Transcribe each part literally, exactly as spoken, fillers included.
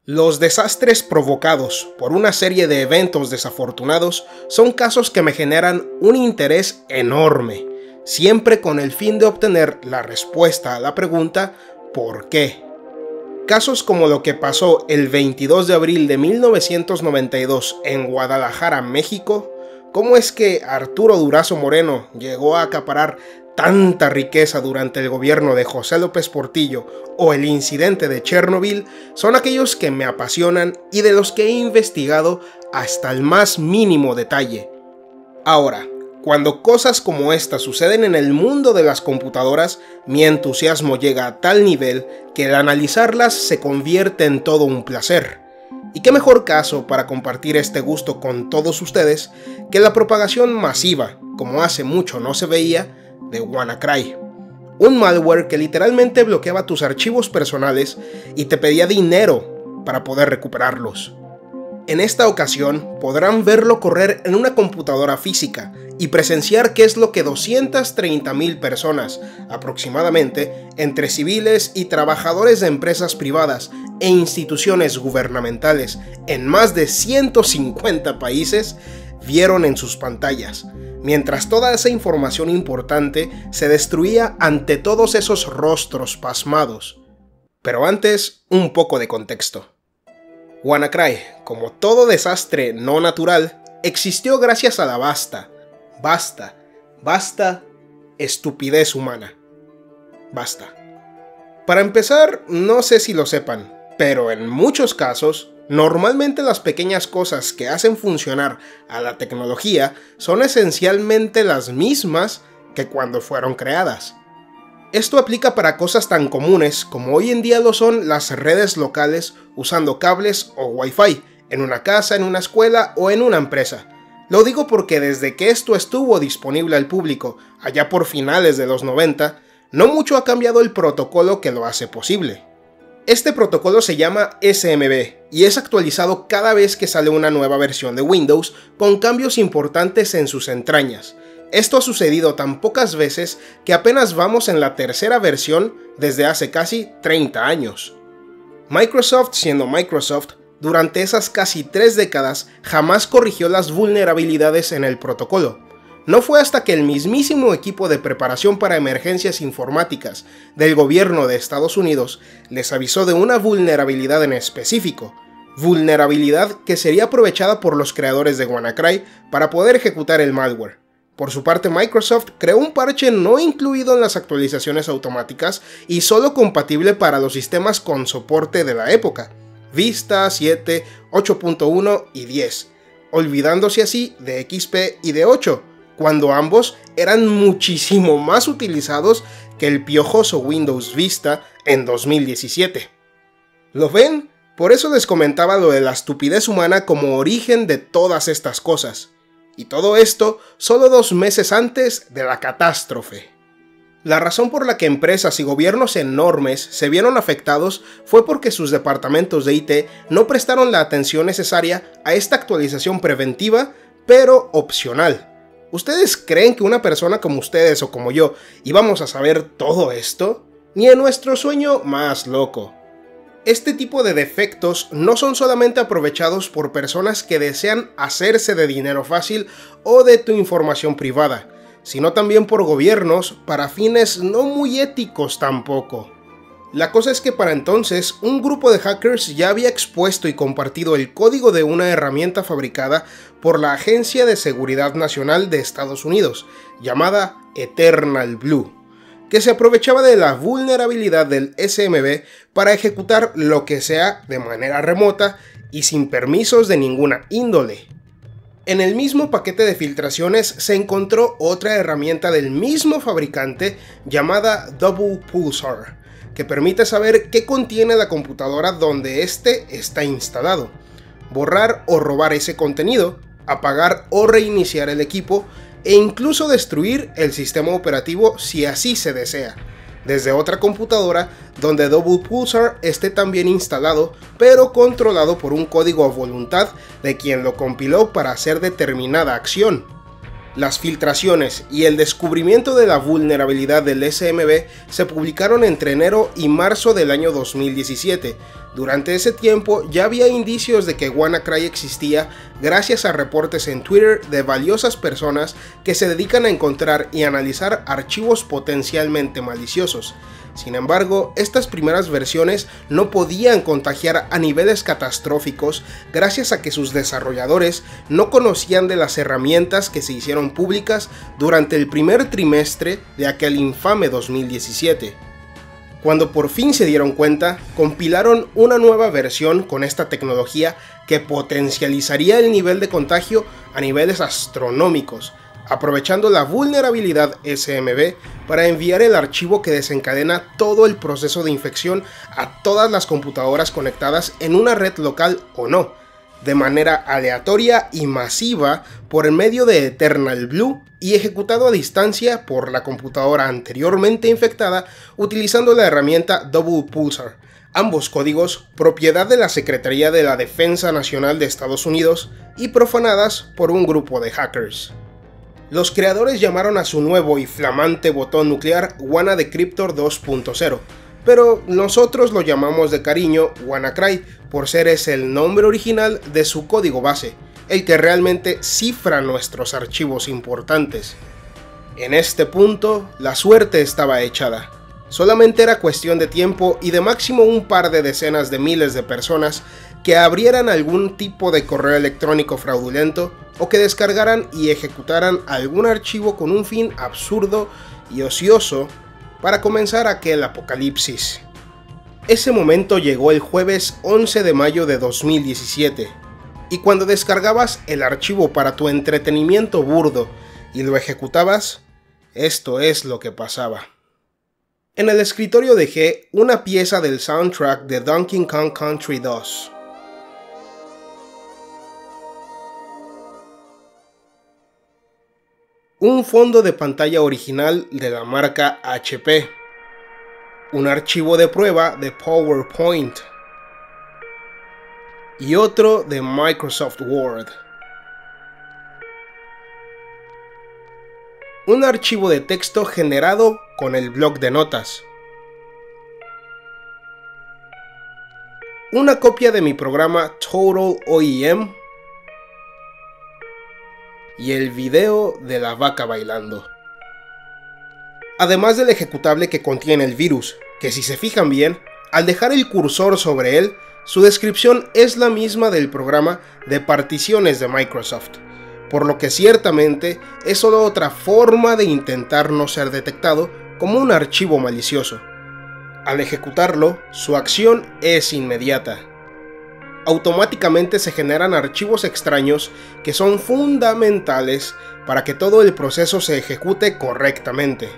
Los desastres provocados por una serie de eventos desafortunados son casos que me generan un interés enorme, siempre con el fin de obtener la respuesta a la pregunta ¿por qué? Casos como lo que pasó el veintidós de abril de mil novecientos noventa y dos en Guadalajara, México, cómo es que Arturo Durazo Moreno llegó a acaparar tanta riqueza durante el gobierno de José López Portillo o el incidente de Chernobyl, son aquellos que me apasionan y de los que he investigado hasta el más mínimo detalle. Ahora, cuando cosas como esta suceden en el mundo de las computadoras, mi entusiasmo llega a tal nivel que el analizarlas se convierte en todo un placer. Y qué mejor caso para compartir este gusto con todos ustedes que la propagación masiva, como hace mucho no se veía, de WannaCry, un malware que literalmente bloqueaba tus archivos personales y te pedía dinero para poder recuperarlos. En esta ocasión podrán verlo correr en una computadora física y presenciar qué es lo que doscientas treinta mil personas, aproximadamente, entre civiles y trabajadores de empresas privadas e instituciones gubernamentales en más de ciento cincuenta países, vieron en sus pantallas, mientras toda esa información importante se destruía ante todos esos rostros pasmados. Pero antes, un poco de contexto. WannaCry, como todo desastre no natural, existió gracias a la vasta, vasta, vasta estupidez humana. Basta. Para empezar, no sé si lo sepan, pero en muchos casos, normalmente las pequeñas cosas que hacen funcionar a la tecnología son esencialmente las mismas que cuando fueron creadas. Esto aplica para cosas tan comunes como hoy en día lo son las redes locales usando cables o Wi-Fi en una casa, en una escuela o en una empresa. Lo digo porque desde que esto estuvo disponible al público allá por finales de los noventa, no mucho ha cambiado el protocolo que lo hace posible. Este protocolo se llama S M B y es actualizado cada vez que sale una nueva versión de Windows con cambios importantes en sus entrañas. Esto ha sucedido tan pocas veces que apenas vamos en la tercera versión desde hace casi treinta años. Microsoft, siendo Microsoft, durante esas casi tres décadas jamás corrigió las vulnerabilidades en el protocolo. No fue hasta que el mismísimo equipo de preparación para emergencias informáticas del gobierno de Estados Unidos les avisó de una vulnerabilidad en específico, vulnerabilidad que sería aprovechada por los creadores de WannaCry para poder ejecutar el malware. Por su parte, Microsoft creó un parche no incluido en las actualizaciones automáticas y solo compatible para los sistemas con soporte de la época, Vista, siete, ocho punto uno y diez, olvidándose así de X P y de ocho, cuando ambos eran muchísimo más utilizados que el piojoso Windows Vista en dos mil diecisiete. ¿Lo ven? Por eso les comentaba lo de la estupidez humana como origen de todas estas cosas. Y todo esto solo dos meses antes de la catástrofe. La razón por la que empresas y gobiernos enormes se vieron afectados fue porque sus departamentos de I T no prestaron la atención necesaria a esta actualización preventiva, pero opcional. ¿Ustedes creen que una persona como ustedes o como yo íbamos a saber todo esto? Ni en nuestro sueño más loco. Este tipo de defectos no son solamente aprovechados por personas que desean hacerse de dinero fácil o de tu información privada, sino también por gobiernos para fines no muy éticos tampoco. La cosa es que para entonces, un grupo de hackers ya había expuesto y compartido el código de una herramienta fabricada por la Agencia de Seguridad Nacional de Estados Unidos, llamada Eternal Blue, que se aprovechaba de la vulnerabilidad del S M B para ejecutar lo que sea de manera remota y sin permisos de ninguna índole. En el mismo paquete de filtraciones se encontró otra herramienta del mismo fabricante llamada Double Pulsar, que permite saber qué contiene la computadora donde éste está instalado, borrar o robar ese contenido, apagar o reiniciar el equipo e incluso destruir el sistema operativo si así se desea, desde otra computadora donde Double Pulsar esté también instalado, pero controlado por un código a voluntad de quien lo compiló para hacer determinada acción. Las filtraciones y el descubrimiento de la vulnerabilidad del S M B se publicaron entre enero y marzo del año dos mil diecisiete. Durante ese tiempo ya había indicios de que WannaCry existía gracias a reportes en Twitter de valiosas personas que se dedican a encontrar y analizar archivos potencialmente maliciosos. Sin embargo, estas primeras versiones no podían contagiar a niveles catastróficos gracias a que sus desarrolladores no conocían de las herramientas que se hicieron públicas durante el primer trimestre de aquel infame dos mil diecisiete. Cuando por fin se dieron cuenta, compilaron una nueva versión con esta tecnología que potencializaría el nivel de contagio a niveles astronómicos, aprovechando la vulnerabilidad S M B para enviar el archivo que desencadena todo el proceso de infección a todas las computadoras conectadas en una red local o no, de manera aleatoria y masiva por el medio de Eternal Blue y ejecutado a distancia por la computadora anteriormente infectada utilizando la herramienta Double Pulsar, ambos códigos propiedad de la Secretaría de la Defensa Nacional de Estados Unidos y profanadas por un grupo de hackers. Los creadores llamaron a su nuevo y flamante botón nuclear WannaDecryptor dos punto cero, pero nosotros lo llamamos de cariño WannaCry por ser ese el nombre original de su código base, el que realmente cifra nuestros archivos importantes. En este punto, la suerte estaba echada. Solamente era cuestión de tiempo y de máximo un par de decenas de miles de personas que abrieran algún tipo de correo electrónico fraudulento o que descargaran y ejecutaran algún archivo con un fin absurdo y ocioso para comenzar aquel apocalipsis. Ese momento llegó el jueves once de mayo de dos mil diecisiete, y cuando descargabas el archivo para tu entretenimiento burdo y lo ejecutabas, esto es lo que pasaba. En el escritorio dejé una pieza del soundtrack de Donkey Kong Country dos. Un fondo de pantalla original de la marca H P, un archivo de prueba de PowerPoint y otro de Microsoft Word, un archivo de texto generado con el bloc de notas, una copia de mi programa Total O E M y el video de la vaca bailando. Además del ejecutable que contiene el virus, que si se fijan bien, al dejar el cursor sobre él, su descripción es la misma del programa de particiones de Microsoft, por lo que ciertamente es solo otra forma de intentar no ser detectado como un archivo malicioso. Al ejecutarlo, su acción es inmediata. Automáticamente se generan archivos extraños que son fundamentales para que todo el proceso se ejecute correctamente.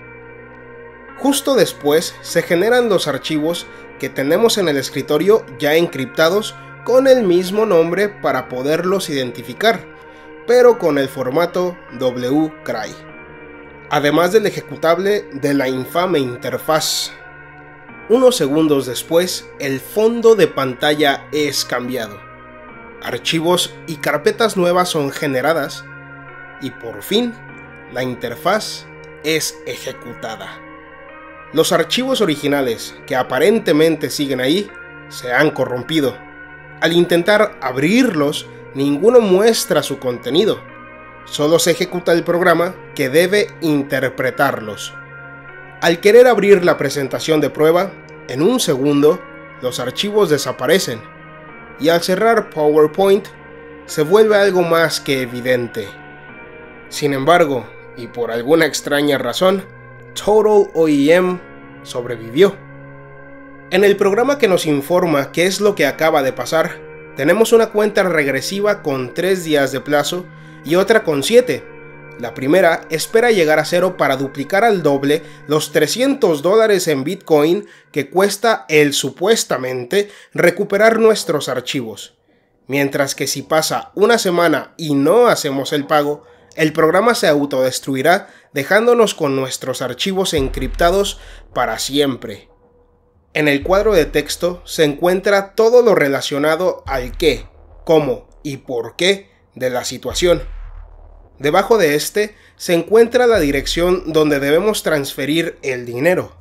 Justo después se generan los archivos que tenemos en el escritorio ya encriptados con el mismo nombre para poderlos identificar, pero con el formato WCRY, además del ejecutable de la infame interfaz. Unos segundos después, el fondo de pantalla es cambiado, archivos y carpetas nuevas son generadas y por fin la interfaz es ejecutada. Los archivos originales, que aparentemente siguen ahí, se han corrompido. Al intentar abrirlos, ninguno muestra su contenido, solo se ejecuta el programa que debe interpretarlos. Al querer abrir la presentación de prueba, en un segundo, los archivos desaparecen, y al cerrar PowerPoint, se vuelve algo más que evidente. Sin embargo, y por alguna extraña razón, Total O E M sobrevivió. En el programa que nos informa qué es lo que acaba de pasar, tenemos una cuenta regresiva con tres días de plazo y otra con siete. La primera espera llegar a cero para duplicar al doble los trescientos dólares en Bitcoin que cuesta el supuestamente recuperar nuestros archivos. Mientras que si pasa una semana y no hacemos el pago, el programa se autodestruirá dejándonos con nuestros archivos encriptados para siempre. En el cuadro de texto se encuentra todo lo relacionado al qué, cómo y por qué de la situación. Debajo de este se encuentra la dirección donde debemos transferir el dinero,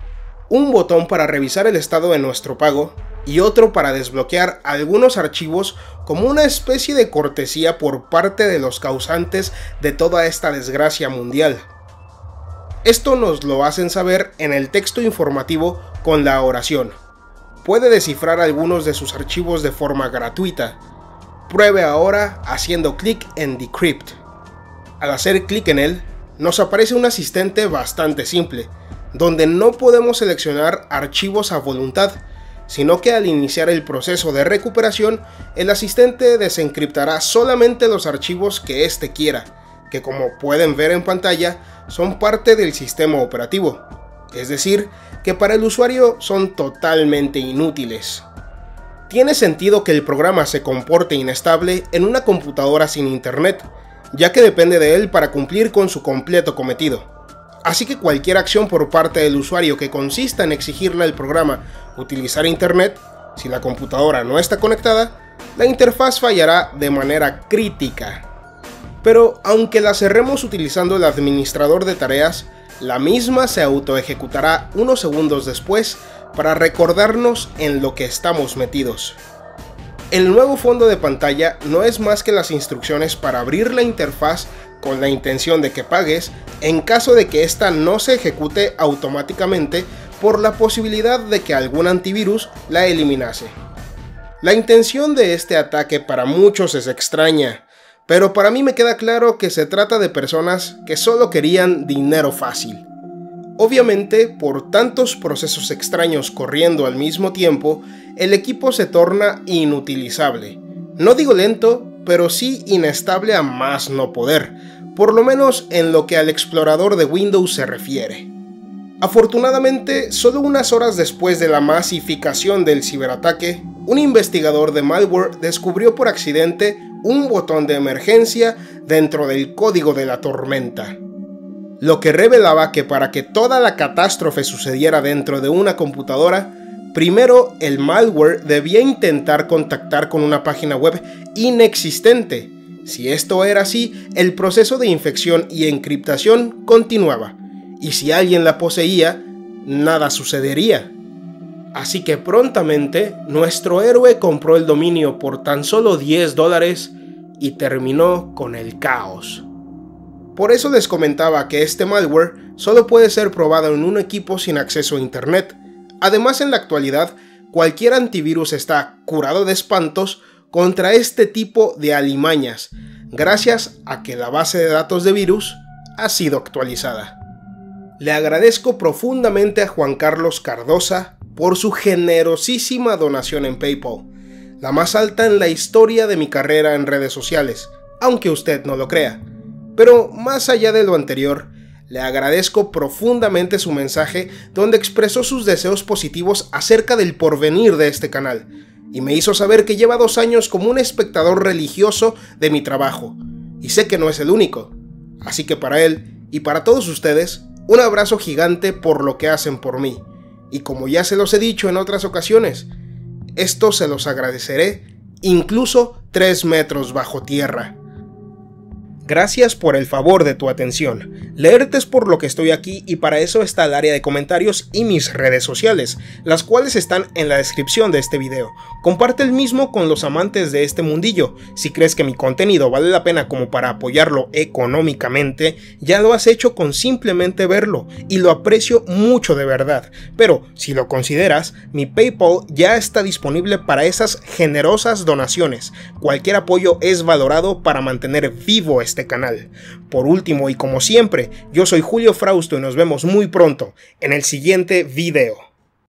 un botón para revisar el estado de nuestro pago y otro para desbloquear algunos archivos como una especie de cortesía por parte de los causantes de toda esta desgracia mundial. Esto nos lo hacen saber en el texto informativo con la oración. Puede descifrar algunos de sus archivos de forma gratuita. Pruebe ahora haciendo clic en Decrypt. Al hacer clic en él, nos aparece un asistente bastante simple, donde no podemos seleccionar archivos a voluntad, sino que al iniciar el proceso de recuperación, el asistente desencriptará solamente los archivos que éste quiera, que como pueden ver en pantalla, son parte del sistema operativo, es decir, que para el usuario son totalmente inútiles. Tiene sentido que el programa se comporte inestable en una computadora sin internet, ya que depende de él para cumplir con su completo cometido. Así que cualquier acción por parte del usuario que consista en exigirle al programa utilizar internet, si la computadora no está conectada, la interfaz fallará de manera crítica. Pero aunque la cerremos utilizando el administrador de tareas, la misma se autoejecutará unos segundos después para recordarnos en lo que estamos metidos. El nuevo fondo de pantalla no es más que las instrucciones para abrir la interfaz con la intención de que pagues en caso de que ésta no se ejecute automáticamente por la posibilidad de que algún antivirus la eliminase. La intención de este ataque para muchos es extraña, pero para mí me queda claro que se trata de personas que solo querían dinero fácil. Obviamente, por tantos procesos extraños corriendo al mismo tiempo, el equipo se torna inutilizable. No digo lento, pero sí inestable a más no poder, por lo menos en lo que al explorador de Windows se refiere. Afortunadamente, solo unas horas después de la masificación del ciberataque, un investigador de malware descubrió por accidente un botón de emergencia dentro del código de la tormenta, lo que revelaba que para que toda la catástrofe sucediera dentro de una computadora, primero el malware debía intentar contactar con una página web inexistente. Si esto era así, el proceso de infección y encriptación continuaba, y si alguien la poseía, nada sucedería. Así que prontamente, nuestro héroe compró el dominio por tan solo diez dólares y terminó con el caos. Por eso les comentaba que este malware solo puede ser probado en un equipo sin acceso a internet. Además, en la actualidad, cualquier antivirus está curado de espantos contra este tipo de alimañas, gracias a que la base de datos de virus ha sido actualizada. Le agradezco profundamente a Juan Carlos Cardosa por su generosísima donación en PayPal, la más alta en la historia de mi carrera en redes sociales, aunque usted no lo crea. Pero más allá de lo anterior, le agradezco profundamente su mensaje donde expresó sus deseos positivos acerca del porvenir de este canal, y me hizo saber que lleva dos años como un espectador religioso de mi trabajo, y sé que no es el único. Así que para él, y para todos ustedes, un abrazo gigante por lo que hacen por mí, y como ya se los he dicho en otras ocasiones, esto se los agradeceré incluso tres metros bajo tierra. Gracias por el favor de tu atención. Leerte es por lo que estoy aquí y para eso está el área de comentarios y mis redes sociales, las cuales están en la descripción de este video. Comparte el mismo con los amantes de este mundillo. Si crees que mi contenido vale la pena como para apoyarlo económicamente, ya lo has hecho con simplemente verlo y lo aprecio mucho de verdad. Pero si lo consideras, mi PayPal ya está disponible para esas generosas donaciones. Cualquier apoyo es valorado para mantener vivo este canal. Por último y como siempre, yo soy Julio Frausto y nos vemos muy pronto en el siguiente video.